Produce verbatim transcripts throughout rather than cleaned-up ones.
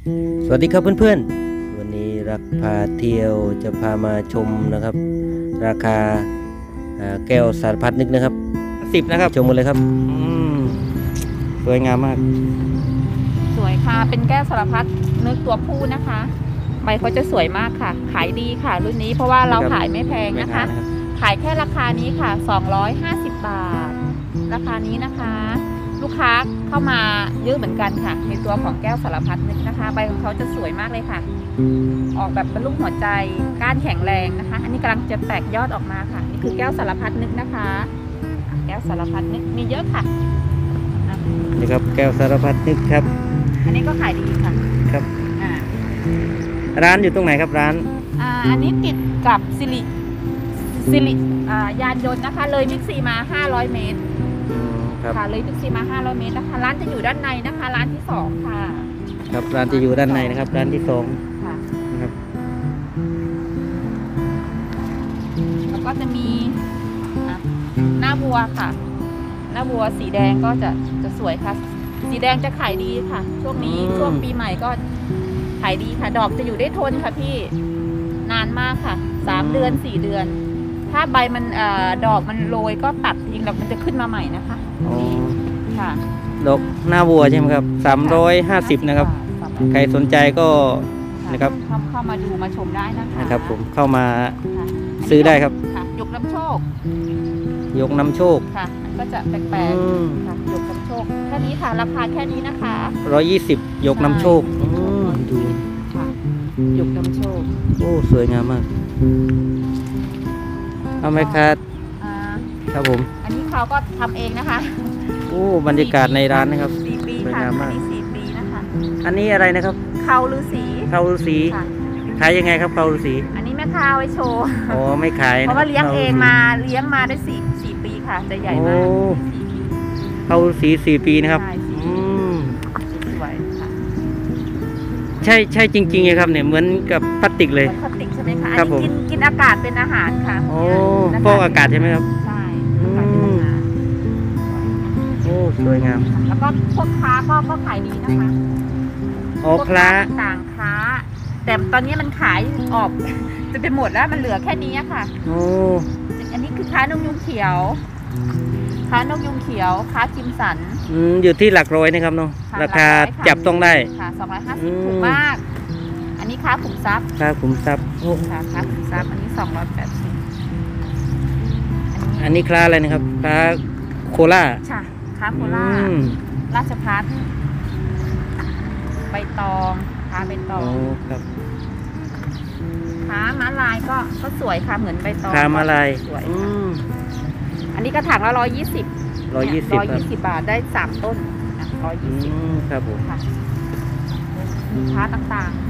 สวัสดีครับเพื่อนๆวันนี้รักพาเที่ยวจะพามาชมนะครับราคาแก้วสารพัดนึกนะครับสิบนะครับชมกันเลยครับสวยงามมากสวยค่ะเป็นแก้วสารพัดนึกตัวผู้นะคะใบเขาจะสวยมากค่ะขายดีค่ะรุ่นนี้เพราะว่าเราขายไม่แพงนะคะขายแค่ราคานี้ค่ะสองร้อยห้าสิบบาทราคานี้นะคะลูกค้าเข้ามาเยอะเหมือนกันค่ะในตัวของแก้วสารพัดนึกนะคะใบของเขาจะสวยมากเลยค่ะออกแบบเป็นรูปหัวใจก้านแข็งแรงนะคะอันนี้กำลังจะแตกยอดออกมาค่ะนี่คือแก้วสารพัดนึกนะคะแก้วสารพัดนึกมีเยอะค่ะนี่ครับแก้วสารพัดนึกครับอันนี้ก็ขายดีค่ะครับร้านอยู่ตรงไหนครับร้านอ่าอันนี้ติดกับสิริสิริอ่ายานยนต์นะคะเลยบิ๊กซีมาห้าร้อยเมตรค่ะเลยบิ๊กซีมาห้าร้อยเมตรนะคะร้านจะอยู่ด้านในนะคะร้านที่สองค่ะครับร้านจะอยู่ด้านในนะครับร้านที่สองค่ะนะครับแล้วก็จะมีหน้าบัวค่ะหน้าบัวสีแดงก็จะจะสวยค่ะสีแดงจะขายดีค่ะช่วงนี้ช่วงปีใหม่ก็ขายดีค่ะดอกจะอยู่ได้ทนค่ะพี่นานมากค่ะสามเดือนสี่เดือนถ้าใบมันอดอกมันโรยก็ตัดทิ้งแล้วมันจะขึ้นมาใหม่นะคะค่ะดอกหน้าวัวใช่ไหมครับสามร้อยห้าสิบนะครับใครสนใจก็นะครับเข้ามาดูมาชมได้นะคะนะครับผมเข้ามาซื้อได้ครับยกน้ำโชคยกน้ำโชคค่ะมันก็จะแปลกๆค่ะยกน้ำโชคแค่นี้ค่ะราคาแค่นี้นะคะร้อยยี่สิบยกน้ำโชคดูค่ะยกน้ำโชคโอ้สวยงามมากเอาไหมครับครับผมอันนี้เขาก็ทำเองนะคะโอ้บรรยากาศในร้านนะครับสี่ปีค่ะอันนี้สี่ปีนะคะอันนี้อะไรนะครับเขาฤาษีเขาฤาษีขายยังไงครับเขาฤาษีอันนี้แม่ค้าไว้โชว์อ๋อไม่ขายเพราะว่าเลี้ยงเองมาเลี้ยงมาได้สี่สี่ปีค่ะจะใหญ่มากเขาฤาษีสี่ปีนะครับอืมสวยค่ะใช่ใช่จริงๆเลยครับเนี่ยเหมือนกับพลาสติกเลยพลาสติกใช่ไหมคะอันนี้กินกินอากาศเป็นอาหารค่ะโอ้ฟอกอากาศใช่ไหมครับใช่อากาศเป็นอาหารโอ้สวยงามแล้วก็พวกค้าก็ก็ขายดีนะคะอ๋อค้าต่างค้าแต่ตอนนี้มันขายออกจะไปหมดแล้วมันเหลือแค่นี้ค่ะโอ้อันนี้คือค้านกยุงเขียวค้านกยุงเขียวค้าจิมสันอืมอยู่ที่หลักร้อยนะครับเนาะราคาจับต้องได้ค่ะสองร้อยห้าสิบถูกมากอันนี้ค้าขุมทรัพย์ค้าขุมทรัพย์โอ้ค่ะค้าขุมทรัพย์อันนี้สองร้อยแปดสิบอันนี้ค้าอะไรนะครับค้าโคล่าค่ะค้าโคล่าราชพัฒน์ใบตองค้าใบตองครับค้าม้าลายก็ก็สวยค่ะเหมือนใบตองค้าม้าลายสวยอันนี้กระถางละร้อยยี่สิบร้อยยี่สิบร้อยยี่สิบบาทได้สามต้นร้อยยี่สิบครับผมค่ะมีค้าต่าง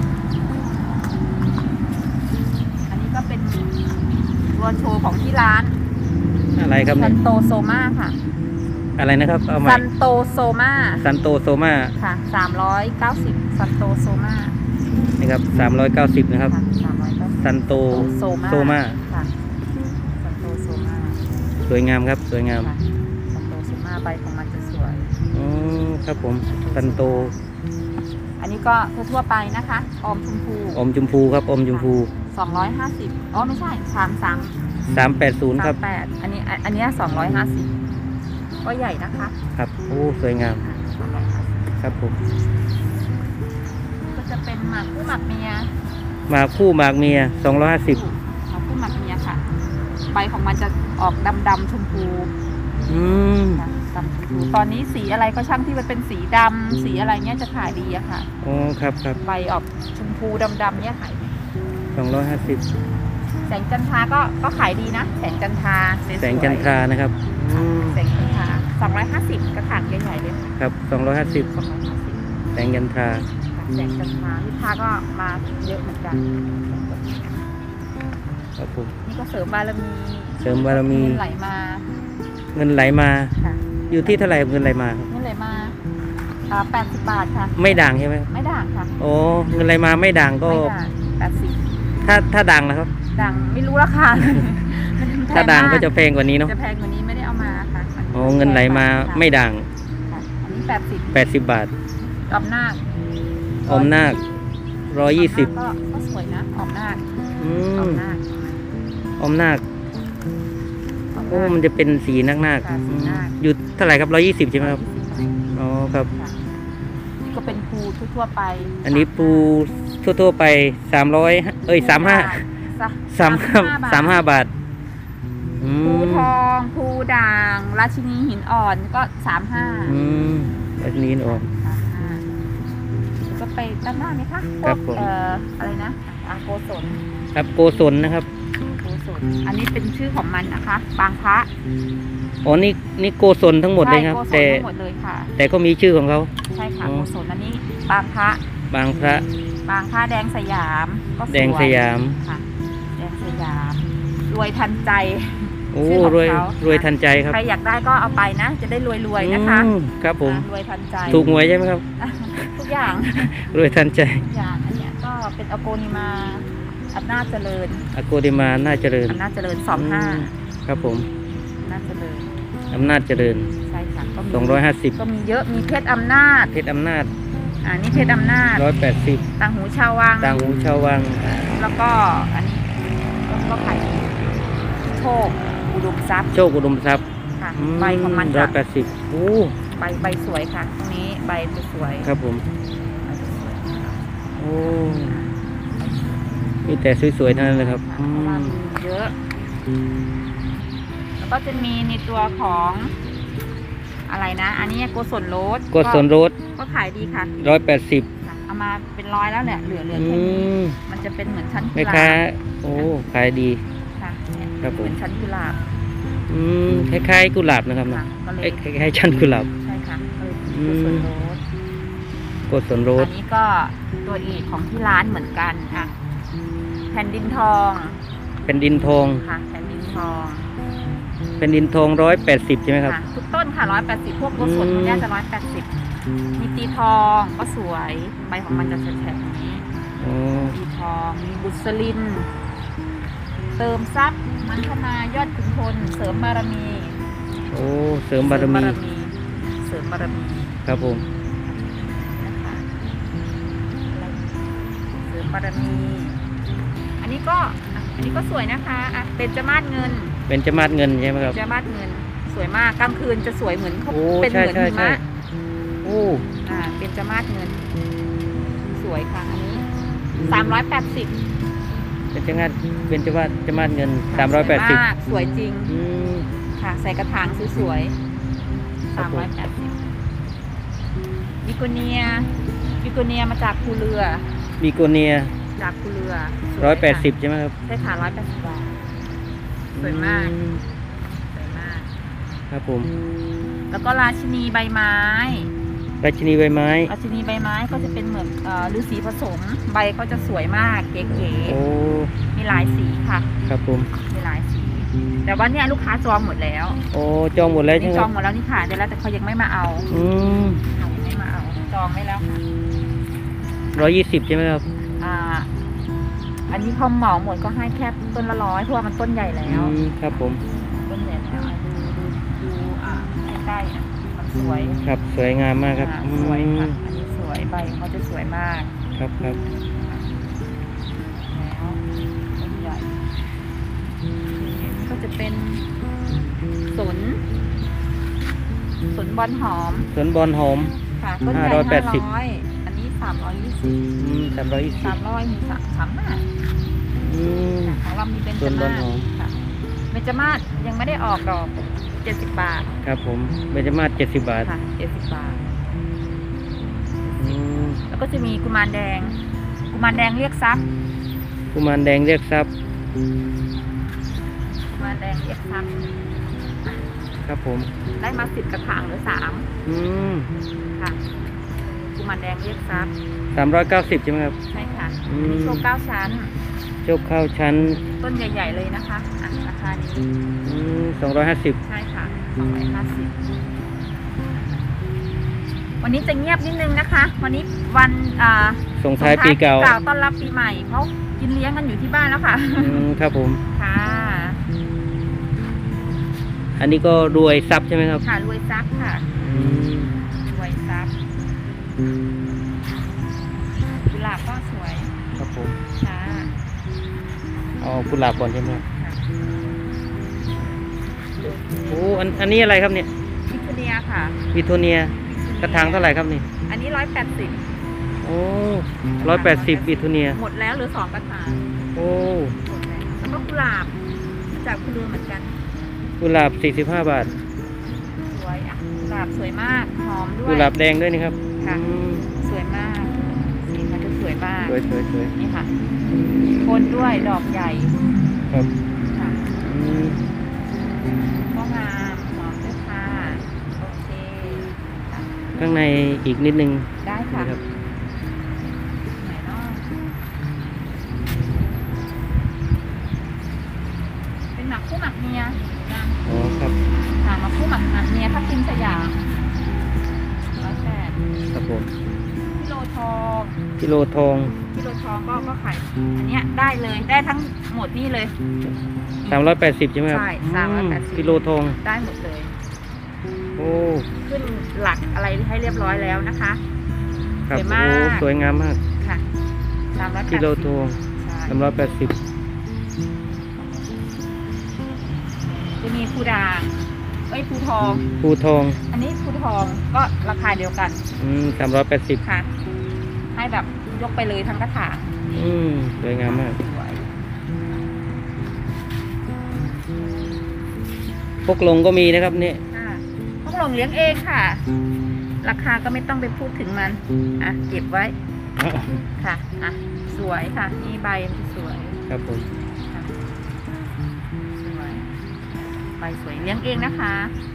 ๆอันนี้ก็เป็นตัวโชว์ของที่ร้านอะไรครับซันโตโซมาค่ะอะไรนะครับเอามาซันโตโซมาซันโตโซมาค่ะสามร้อยเก้าสิบซันโตโซมานี่ครับสามร้อยเก้าสิบนะครับซันโตโซมาค่ะซันโตโซมาสวยงามครับสวยงามซันโตโซมาใบของมันจะสวยอืมครับผมซันโตอันนี้ก็ทั่วไปนะคะอมชมพูอมชมพูครับอมชมพูสองร้อยห้าสิบอ๋อไม่ใช่สามสามสามแปดศูนย์ครับแปดอันนี้อันนี้สองร้อยห้าสิบก็ใหญ่นะคะครับโอ้สวยงามครับผมก็จะเป็นหมากคู่หมากเมียหมากคู่หมากเมียสองร้อยห้าสิบหมากคู่หมากเมียค่ะใบของมันจะออกดำดำชมพูอืมดำชมพูตอนนี้สีอะไรก็ช่างที่มันเป็นสีดำสีอะไรเงี้ยจะขายดีอะค่ะอ๋อครับครับใบออกชมพูดำดำเนี้ยขายสองร้อยห้าสิบแสงจันทราก็ก็ขายดีนะแสงจันทราแสงจันทรานะครับแสงจันทราสองร้อยห้าสิบกระถางใหญ่ๆเลยครับสองร้อยห้าสิบแสงจันทราแสงจันทราลูกค้าก็มาเยอะเหมือนกันครับผมนี่ก็เสริมบารมีเสริมบารมีเงินไหลมาเงินไหลมาอยู่ที่เท่าไหร่เงินไหลมาเงินไหลมาแปดสิบบาทค่ะไม่ด่างใช่ไหมไม่ด่างค่ะโอ้เงินไหลมาไม่ด่างก็แปดสิบถ้าถ้าด่างนะครับด่างไม่รู้ราคาถ้าด่างก็จะแพงกว่านี้เนาะจะแพงกว่านี้ไม่ได้เอามาค่ะโอ้เงินไหลมาไม่ด่างอันนี้แปดสิบแปดสิบบาทกำนาคออมนาคร้อยยี่สิบก็ก็สวยนะออมนาคอืออมมนาคออมนาคออมโอ้นาคมันจะเป็นสีนักนาคค่ะสีนาคอยู่เท่าไหร่ครับร้อยยี่สิบใช่ไหมครับอ๋อครับค่ะนี่ก็เป็นภูทั่วๆไปอันนี้ปูทั่วๆไปสามร้อยเอ้ยสามห้าสามห้าสามห้าบาทอืภูมทองภูด่างราชินีหินอ่อนก็สามห้าอืมแบบนี้อ่อนสามห้าก็ไปด้านหน้าไหมคะพครัวบกผมเอ่ออะไรนะอาโกศลครับโกศลนะครับโกศลอันนี้เป็นชื่อของมันนะคะบางพระอ๋อนี่นี่โกศลทั้งหมดเลยครับใช่โกศลแต่ทั้งหมดเลยค่ะแต่ก็มีชื่อของเขาใช่ค่ะอ๋อโกศลอันนี้บางพระบางพระบางพระแดงสยามก็สวยแดงสยามค่ะแดงสยามรวยทันใจโอ้ชื่อของรวยเขารวยทันใจครับใครอยากได้ก็เอาไปนะ จะได้รวยๆนะคะอืมครับผมอ่ารวยทันใจถูกหวยใช่ไหมครับทุกอย่างรวยทันใจทุกอย่างอันเนี้ยก็เป็นอโกนิมาอำนาจเจริญอโกดิมาน่าเจริญอำนาจเจริญสองห้าอืมครับผมอำนาจเจริญอำนาจเจริญใช่ค่ะก็มีสองร้อยห้าสิบก็มีเยอะมีเพชรอำนาจเพชรอำนาจอ่านี่เพชรอำนาจร้อยแปดสิบต่างหูชาววังต่างหูชาววังแล้วก็อันนี้ก็ก็ขายดีโชคอุดมทรัพย์โชคอุดมทรัพย์ค่ะใบของมันร้อค่ะยแปดสิบโอ้ใบใบสวยค่ะตรงนี้ใบจะสวยครับผมใบจะสวยค่ะโอ้มีแต่สวยๆทั้งนั้นเลยครับค่ะอืเพราะว่าม มีเยอะ แล้วก็จะมีในตัวของอะไรนะ อันนี้โกศลโรสกดส่วนลดก็ขายดีค่ะร้อยแปดสิบค่ะเอามาเป็นร้อยแล้วแหละเหลือเหลืออืแค่นี้มมันจะเป็นเหมือนชั้นกุแม่หลาค้าบโอ้ขายดีค่ะเนี่ยครับผมเป็นชั้นกุหลาบอืมคล้ายๆกุหลาบนะครับค่ะนะก็เลยเอ้ยคล้ายๆชั้นกุหลาบใช่ค่ะก็เลยอืโกมศลโรสกดส่วนลดอันนี้ก็ตัวเอกของที่ร้านเหมือนกันอ่ะแผ่นดินทองเป็นดินทองค่ะแผ่นดินทองเป็นดินทองร้อยแปดสิบใช่ไหมครับค่ะทุกต้นค่ะร้อยแปดสิบพวกโกศลอืมพวกเนี้ยจะร้อยแปดสิบมีตีทองก็สวยใบของมันจะแฉกๆอย่างนี้โอ้ตีทองมีบุษลิน เติมทรัพย์มันธนายอดขุนพลเสริมบารมีโอ้เสริมบารมีเสริมบารมีครับผมนะคะอะไรเสริมบารมี อันนี้ก็อ่ะอันนี้ก็สวยนะคะอ่ะเป็นจมาศเงินเป็นจมาศเงินใช่ไหมครับจมาศเงินสวยมากกลางคืนจะสวยเหมือนเขาโอ้เป็นเหมือนใช่หิใช่มะโอ้อ่าเป็นจมาศเงิน สวยค่ะอันนี้สามร้อยแปดสิบเป็นจมาศเป็นจมาศจมาศเงินสามร้อยแปดสิบสวยจริงอืมค่ะ ใส่กระถางสวยๆครัสาบมผมร้อยแปดสิบวิโกเนียวิโกเนียมาจากภูเรือบีโกเนียจากภูเรือสวร้อยแปดสิบค่ะใช่ไหมครับใช่ค่ะร้อยแปดสิบบาท สวยมากอืสวยมากครับผมแล้วก็ราชินีใบไม้ราชินีใบไม้ราชินีใบไม้ก็จะเป็นเหมือนเอ่อฤาษีผสม ใบเขาจะสวยมาก เก๋โอ้ๆ มีหลายสีค่ะครับผมมีหลายสี แต่ว่าเนี่ยลูกค้าจองหมดแล้วโอ้จองหมดแล้วใช่นี่ไหมจคอรังบหมดแล้วนี่ค่ะเดี๋ยวแล้วแต่เขายังไม่มาเอาอืมค่ะยังไม่มาเอา จองไว้แล้วค่ะร้อยยี่สิบใช่ไหมครับอ่า อันนี้เขาเหมาหมดก็ให้แค่ต้นละร้อยเพราะว่ามันต้นใหญ่แล้วอืมครับผมต้นใหญ่แล้วอ่ะดูดูดูอ่าใกล้ๆอ่ะมันสวยครับสวยงามมากครับอ่าอืสวยค่ะมอันนี้สวยใบเขาจะสวยมากครับครับแล้วต้นใหญ่อันนี้ก็จะเป็นสนสนบอลหอมสวนบอลหอมค่ะต้นใหญ่ห้าร้อยแปดสิบห้าร้อยอันนี้สามร้อยยี่สิบอืมสามร้อยยี่สิสาบมร้อยมีสามสามห้าอืมของเรามีเบญจส่วนบอมาลศหอมค่ะเบญจมาศยังไม่ได้ออกดอกเจ็ดสิบบาทครับผมเบญจมาศเจ็ดสิบบาทค่ะเจ็ดสิบบาทอืมแล้วก็จะมีกุมารแดง กุมารแดงเรียกทรัพย์กุมารแดงเรียกทรัพย์กุมารแดงเรียกทรัพย์ครับผมได้มาสิบกระถางหรือสามอืมค่ะ กุมารแดงเรียกทรัพย์สามร้อยเก้าสิบใช่ไหมครับใช่ค่ะอืมอันนี้โชว์เก้าชั้นโชคเข้าชั้นต้นใหญ่ ๆ เลยนะคะอ่ะราคานี้สองร้อยห้าสิบใช่ค่ะสองร้อยห้าสิบวันนี้จะเงียบนิดนึงนะคะ วันนี้วันอ่าส่งท้ายปีเก่าต้อนรับปีใหม่เขากินเลี้ยงกันอยู่ที่บ้านแล้วค่ะอืมครับผมค่ะอันนี้ก็รวยทรัพย์ใช่ไหมครับค่ะรวยทรัพย์ค่ะอืมรวยทรัพย์กุหลาบก่อนใช่ไหมโอ้อันอันนี้อะไรครับเนี่ยพิทูเนียค่ะวิโทเนียกระถางเท่าไหร่ครับนี่อันนี้ร้อยแปดสิบโอ้ร้อยแปดสิบวิโทเนียหมดแล้วเหรือสองกระถางโอ้หมดแล้วแล้วก็กุหลาบมาจากคุณลุงเหมือนกันกุหลาบสี่สิบห้าบาทสวยอ่ะกุหลาบสวยมากหอมด้วยกุหลาบแดงด้วยนี่ครับค่ะอืมสวยมากสีมันจะสวยมากสวยสวยสวยนี่ค่ะโคนด้วยดอกใหญ่ครับค่ะอืมก็งามหอมด้วยค่ะโอเคค่ะข้างในอีกนิดนึงได้ค่ะนะครับไหนเนาะเป็นหมักคู่หมักเมียนะอ๋อครับค่ะหมักคู่หมักเมียทับทิมสยามร้อยแปดครับผมกิโลทองกิโลทองกิโลทองก็ก็ขายอันเนี้ยได้เลยได้ทั้งหมดนี่เลยสามร้อยแปดสิบใช่ไหมครับใช่สามร้อยแปดสิบกิโลทองได้หมดเลยโอ้ขึ้นหลักอะไรให้เรียบร้อยแล้วนะคะครับสวยมากโอ้สวยงามมากค่ะสามร้อยแปดสิบกิโลทองใช่สามร้อยแปดสิบจะมีภูด่างเอ้ยภูทองภูทองอันนี้ภูทองก็ราคาเดียวกันอืมสามร้อยแปดสิบค่ะ ให้แบบยกไปเลยทั้งกระถางอืมสวยงามมากสวยพกลงก็มีนะครับนี่ค่ะพวกลงเลี้ยงเองค่ะ ราคาก็ไม่ต้องไปพูดถึงมันอ่ะเก็บไว้ค่ะอ่ะสวยค่ะนี่ใบมันสวยครับผมค่ะสวยใบสวยเลี้ยงเองนะคะ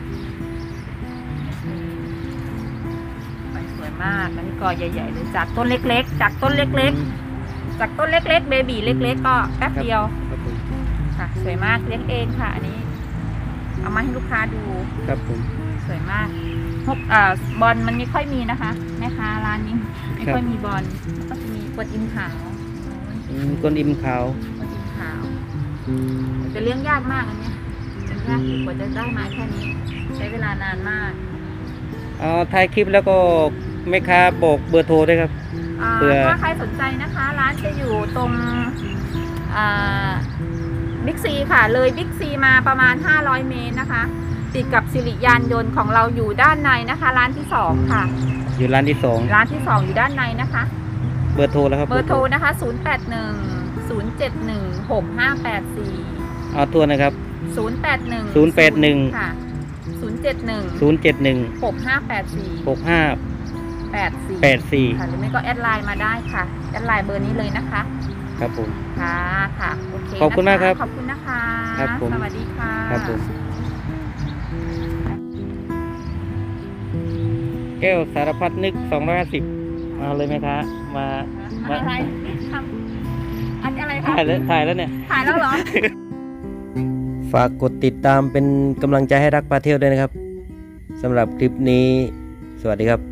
ใบสวยมากอันนี้กอใหญ่ๆเลยจากต้นเล็กๆ จากต้นเล็กๆ จากต้นเล็กๆเบบีเล็กๆก็แป๊บเดียวครับผมค่ะสวยมากเลี้ยงเองค่ะอันนี้ เอามาให้ลูกค้าดูครับผมสวยมากพวกอ่าบอลมันไม่ค่อยมีนะคะแม่ค้าร้านนี้ไม่ค่อยมีบอลแล้วก็จะมีกวดอิมขาวอืมก้นอิมขาวกวดอิมขาวจะเลี้ยงยากมากอันเนี้ยเลี้ยงยากอยู่กว่าจะได้มาแค่นี้ ใช้เวลานานมากเอาถ่ายคลิปแล้วก็แม่ค้าบอกเบอร์โทรด้วยครับอ่าเผื่อถ้าใครสนใจนะคะ ร้านจะอยู่ตรงบิ๊กซีค่ะเลยบิ๊กซีมาประมาณห้าร้อยเมตรนะคะ ติดกับสิริยานยนต์ของเราอยู่ด้านในนะคะ ร้านที่สองค่ะอยู่ร้านที่สองร้านที่สองอยู่ด้านในนะคะเบอร์โทรแล้วครับเบอร์โทรนะคะ ศูนย์ แปด หนึ่ง ศูนย์ เจ็ด หนึ่ง หก ห้า แปด สี่เอาตัวนะครับศูนย์ แปด หนึ่งศูนย์แปดหนึ่งค่ะ ศูนย์ เจ็ด หนึ่งศูนย์เจ็ดหนึ่งหก ห้า แปด สี่หกห้าแปด สี่แปดสี่ค่ะหรือไม่ก็แอดไลน์มาได้ค่ะ แอดไลน์เบอร์นี้เลยนะคะครับผมค่ะ ค่ะ โอเคขอบคุณมากครับขอบคุณนะคะครับผมสวัสดีค่ะครับผมแก้วสารพัดนึกสองร้อยห้าสิบมาเลยไหมคะมามาอะไรทำอันอะไรคะถ่ายแล้วถ่ายแล้วเนี่ยถ่ายแล้วเหรอฝากกดติดตามเป็นกำลังใจให้รักพาเที่ยวด้วยนะครับสำหรับคลิปนี้ สวัสดีครับ